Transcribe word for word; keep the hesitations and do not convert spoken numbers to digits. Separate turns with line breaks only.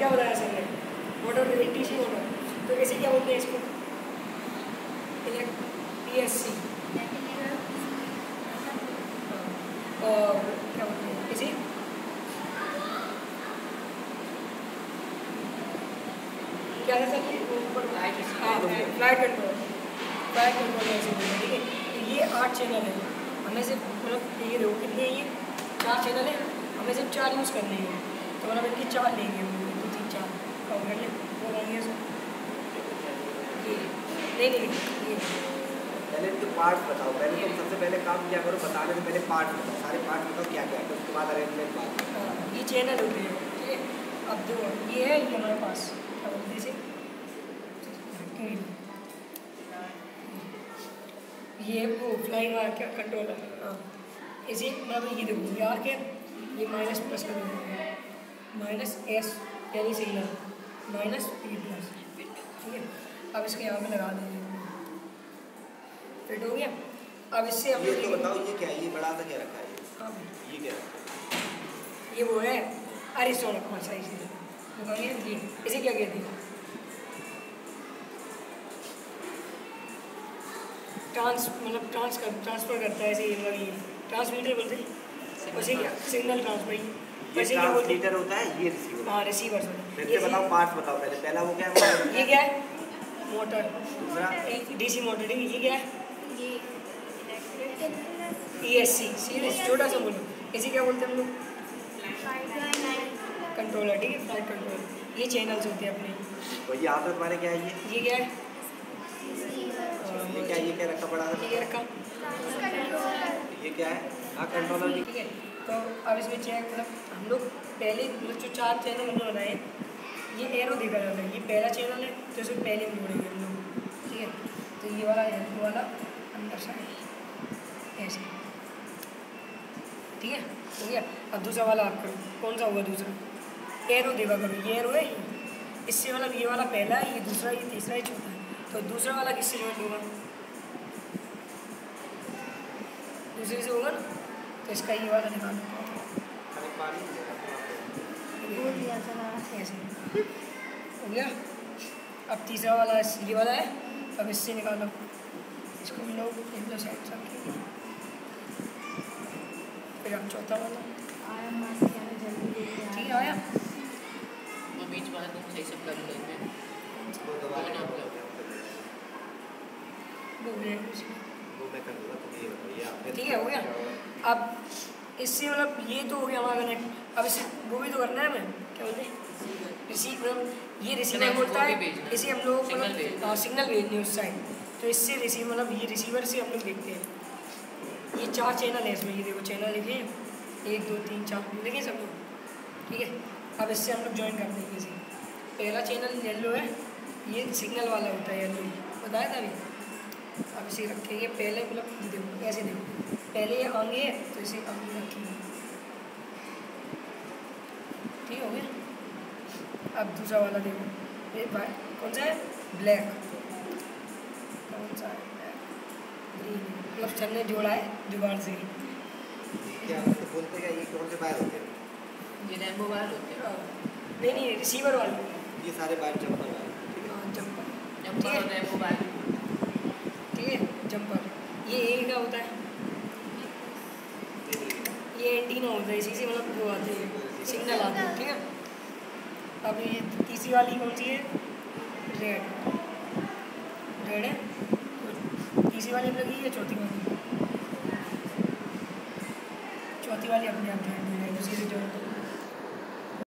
क्या बताया सर ने, मोटर डीसी मोटर, तो ऐसे क्या बोलते हैं इसको, पी एस सी, और क्या बोलते हैं इसी क्या है सर, ऊपर हाँ फ्लाइट कंट्रोल, फ्लाइट कंट्रोल ऐसे बोलते हैं, ठीक है। तो ये आठ चैनल है, हमें सिर्फ मतलब ये देखो कितने हैं, ये चार चैनल है, हमें सिर्फ चार यूज़ करने हैं, तो मतलब इनकी चार लेंगे हम लोग, दो तीन चार कवर कर लें, वो लेंगे सर ये नहीं नहीं ये
पहले तो पार्ट बताओ, पहले तुम सबसे पहले काम क्या करो, बताने से पहले पार्ट बताओ, सारे पार्ट बताओ क्या क्या है, उसके बाद अरेंजमेंट बात।
हाँ ये चैनल होते हैं, ठीक है। अब देखो ये है, ये हमारे पास क्या बोलते हैं इसे, ये वो फ्लाइंग वाला क्या कंट्रोलर, हाँ इसी मतलब ये देखो ये आर के, ये माइनस प्लस का देखो, माइनस एस यानी सिग्नल, माइनस पी प्लस, ठीक है। अब इसके यहाँ पे लगा देंगे, फिट हो गया। अब इससे हम
ये तो बताओ ये क्या है, ये बड़ा सा क्या रखा है,
हाँ
ये क्या है,
ये वो है अरिस्टोनक भाषा, इसे बताइए ये इसे क्या कहते हैं, ट्रांस मतलब ट्रांस कर ट्रांसफ़र करता है, ऐसे ये मतलब ये ट्रांसमीटर बोलते हैं, वैसे क्या सिग्नल ट्रांसफर, वैसे क्या बोलते
ट्रांसमीटर होता है, ये रिसीवर,
हाँ रिसीवर होता
फिर से बताओ पार्ट्स बताओ पहले, पहला वो क्या है,
ये क्या है मोटर,
दूसरा
डीसी मोटर, ठीक है। ये क्या है ई एस सी, सीरीज छोटा सा बोलो, इसे क्या बोलते हैं हम लोग, कंट्रोलर, ठीक है, फ्लाइट कंट्रोलर। ये चैनल्स होते हैं अपने,
और ये आदत वाले क्या है, ये
ये क्या है,
ये क्या ये क्या रखा बड़ा सा,
ये रखा,
ये क्या है, हाँ कंट्रोलर,
ठीक है। तो अब इसमें चेक मतलब हम लोग पहले मतलब जो चार चैनल हमने बनाए, ये एरो देखा जाता है, ये पहला चैनल है तो इसमें पहले में जोड़ेंगे हम लोग, ठीक है। तो ये वाला एरो वाला अंदर साइड ऐसे, ठीक है, हो गया। अब दूसरा वाला आप करो, कौन सा हुआ दूसरा, एरो देखा करो, ये एरो है, इससे मतलब ये वाला पहला है, ये दूसरा, ये तीसरा, ये चौथा है, तो दूसरा वाला किससे ज्वाइंट होगा, दूसरे से होगा ना, तो इसका ये वाला निकालना ऐसे हो गया। अब तीसरा वाला ये वाला है, अब इससे निकालो, इसको हम लोग एक दो साइड रखेंगे, फिर हम चौथा वाला, ठीक है आया,
वो बीच वाला तुम सही से कर लेते हैं,
वो दबा
वो ना
वो गया,
वो मैं कर दूँगा, तुम ये बताइए,
ठीक है हो गया। अब इससे मतलब ये तो हो गया हमारा कनेक्ट, अब इसे वो भी तो करना है, हमें क्या बोलते हैं रिसीव, मतलब ये रिसीवर बोलता है, इसे हम लोग मतलब सिग्नल भेजने उस साइड, तो इससे रिसीव मतलब ये रिसीवर से हम लोग देखते हैं। ये चार चैनल है इसमें, ये देखो चैनल लिखे एक दो तीन चार लिखे सब लोग, ठीक है। अब इससे हम लोग ज्वाइन कर देंगे इसे, पहला चैनल येलो है, ये सिग्नल वाला होता है येलो, बताया था अभी। अब इसे रखेंगे पहले, मतलब देखो ऐसे देखो, पहले ये आगे है तो इसे आगे रखेंगे, ठीक हो गया। अब दूसरा वाला देखो, ये कौन सा है, ब्लैक, कौन सा है ग्रीन, मतलब सर ने जोड़ा है जुगाड़ से,
क्या उसको बोलते हैं, ये कौन से वायर होते हैं,
ये रैम्बो वायर होते हैं,
नहीं नहीं रिसीवर वाले,
ये सारे वायर जंपर वायर, ठीक है,
हाँ जंपर,
जंपर और रैम्बो वायर,
ठीक है जंपर। ये एक क्या होता है, ये एंटीना होता है, इसी से मतलब वो आते हैं सिग्नल आते हैं, ठीक है। अब ये तीसरी वाली कौन सी है, रेड, रेड है, तीसरी वाली अब लगी है, चौथी वाली, चौथी वाली अपने आप रेड है, उसी से जो